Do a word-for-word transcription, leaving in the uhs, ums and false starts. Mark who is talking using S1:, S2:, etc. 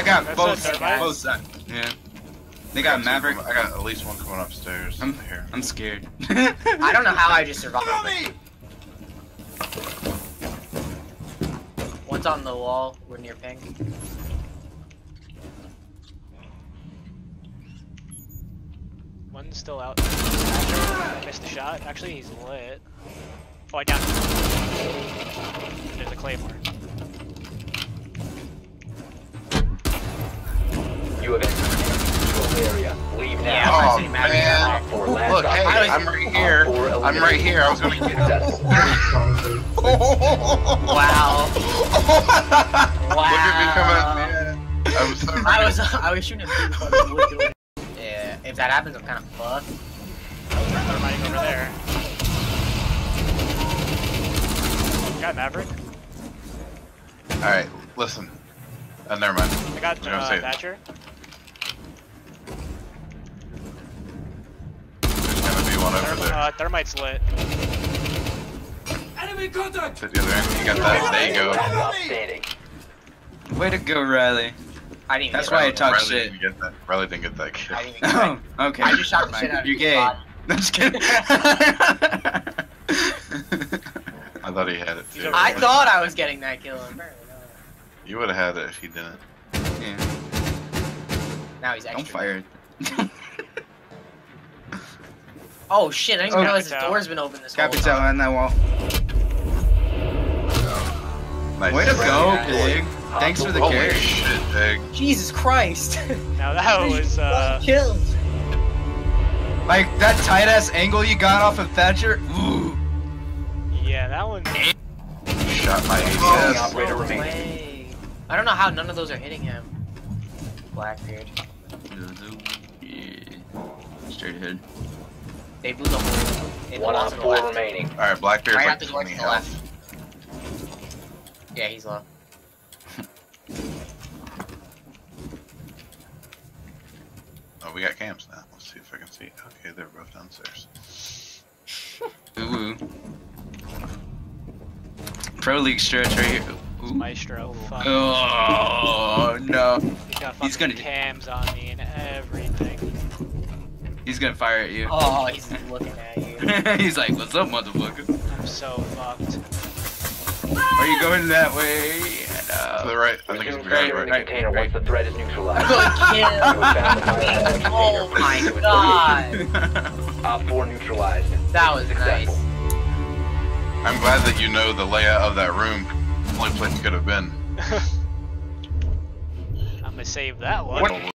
S1: I got
S2: That's
S1: both,
S2: it, they're
S1: both sides. Yeah. They got Maverick.
S3: I got at least one coming upstairs.
S1: I'm
S3: here.
S1: I'm scared.
S4: I don't know how I just survived. One's on the wall. We're near pink.
S2: One's still out. I missed a shot. Actually, he's lit. Oh, I downed him. There's a claymore.
S5: You have entered the control area. Leave now.
S4: Yeah,
S3: Oh,
S4: I'm
S3: man.
S5: For
S3: Look,
S5: last
S3: hey,
S4: I was-
S3: I'm right here. I'm right here. I was gonna get
S5: successful.
S4: Wow. Wow.
S3: Look at me coming, man. I was so
S4: I was I was shooting a big fucking wood. Yeah, if that happens, I'm kind of fucked.
S2: They're mining over there. Got Maverick.
S3: Alright, listen. Uh, never mind.
S2: I got
S3: was gonna
S2: uh,
S3: say-
S2: Thatcher.
S3: There's gonna be one over
S2: Therm
S3: there.
S2: uh, Thermite's lit.
S3: Enemy contact! At the other end, you got that. There you go.
S5: Outstanding.
S1: Way to go, Riley.
S4: I didn't even
S1: That's
S4: get
S1: why I
S4: that.
S1: talk
S3: Riley
S1: shit.
S3: Didn't get that. Riley didn't get that kill.
S4: I didn't even get that.
S1: Oh, okay.
S4: I just shot the shit out of
S1: You're
S4: his
S1: gay.
S4: body.
S1: I'm just kidding.
S3: I thought he had it
S2: He's
S3: too.
S2: over
S4: I
S2: there.
S4: thought I was getting that kill. Apparently not.
S3: You would have had it if he didn't.
S1: Yeah.
S4: Now he's
S1: Don't
S4: extra.
S1: fire it.
S4: Oh shit! I didn't even
S1: Oh,
S4: realize the
S2: Capital.
S4: door's been open this whole
S1: Capital
S4: time.
S1: on that wall.
S3: Nice.
S1: Way to go,
S4: Nice.
S1: Pig. Thanks for the
S3: Holy
S1: carry.
S3: shit, Pig.
S4: Jesus Christ!
S2: Now that was uh.
S4: kills.
S1: Like that tight ass angle you got off of Thatcher. Ooh.
S2: Yeah, that one.
S3: Shot my A D
S5: One
S3: S.
S5: operator
S4: No
S5: remaining.
S4: way. I don't know how none of those are hitting him. Blackbeard.
S1: Yeah. Straight ahead.
S4: They blew the hole. In the
S5: One
S4: walls
S5: on
S4: to the
S5: four
S4: left.
S5: remaining.
S3: Alright, Blackbeard's
S4: Right
S3: like
S4: out the door to
S3: twenty
S4: the left.
S3: health.
S4: Yeah, he's low.
S3: Oh, we got cams now. Let's see if I can see. Okay, they're both downstairs.
S1: Ooh. Pro League stretch right here.
S2: It's
S1: Ooh.
S2: Maestro. Fuck.
S1: Oh no.
S2: He's got
S1: He's
S2: fucking
S1: gonna-
S2: cams on me and everything.
S1: He's gonna fire at you.
S4: Oh, he's looking at you.
S1: He's like, what's up, motherfucker?
S2: I'm so fucked.
S1: Are you going that way?
S3: To the
S1: No.
S3: right. I think
S5: Resume
S3: it's
S5: securing
S3: right,
S5: the
S3: right.
S5: container once the threat is neutralized.
S4: Good
S5: You have found the biohazard container.
S4: Oh my
S5: Proceed to its
S4: god.
S5: location. Op four neutralized.
S4: That was nice.
S5: Successful.
S3: I'm glad that you know the layout of that room. Only place it could have been.
S2: I'm gonna save that one.
S3: What?